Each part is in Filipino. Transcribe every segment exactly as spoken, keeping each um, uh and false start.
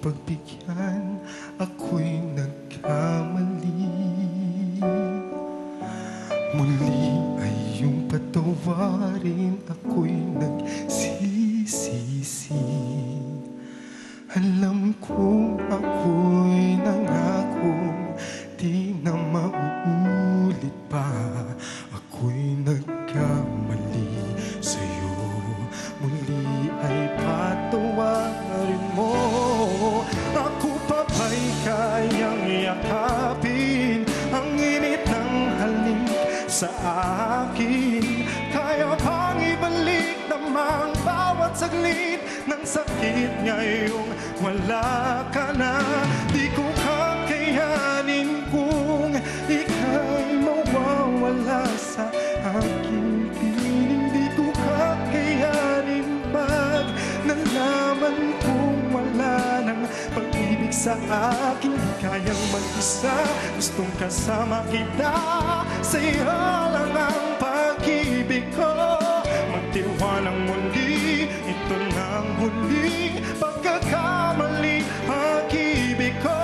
pagbigyan, ako'y nagkamali. Muli ay iyong patawarin, ako'y nagsisisi. Alam kong ako'y nangakong di na mauulit pa. Ako'y nagkamali sa'yo, muli ay patawarin mo. Ako pa ba'y kayang yakapin ang init ng halik sa akin? Kaya bang ibalik namang bawat saglit ng sakit ngayong wala ka na? Di ko kakayanin kung ika'y mawawala sa aking piling. Di ko kakayanin pag nalaman kong wala ng pag-ibig sa akin. Di kayang mag-isa, gustong kasama kita. Sa'yo lang ang pag-ibig ko. Magtiwalang muli, ito nang huling pagkakamali, pag-ibig ko.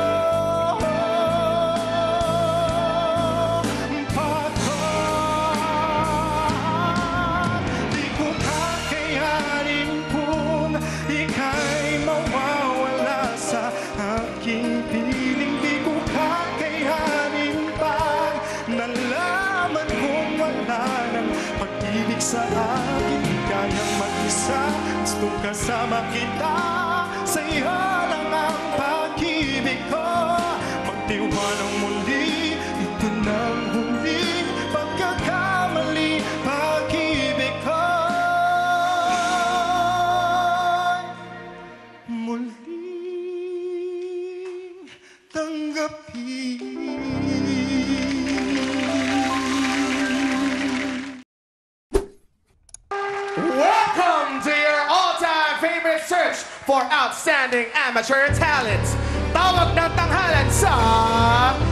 Pagkat di ko kakayanin kung ika'y mawawala sa aking piling. Di ko kakayanin pag nalaman kong wala ng pag-ibig sa akin. Di kayang mag-isa, gustong kasama kita. Sa'yo lang ang pag-ibig ko. Magtiwalang muli, ito nang huling pagkakamali, pag-ibig ko. Muling tanggapin. Welcome to your all-time favorite search for outstanding amateur talents. Tawag ng tanghalan sa